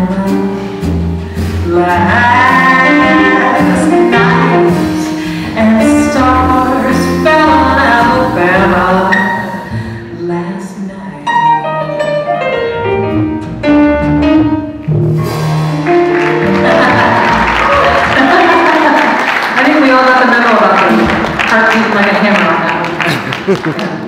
last night, and stars fell on Alabama last night. I think we all got the memo about the heart beating like a hammer on that one.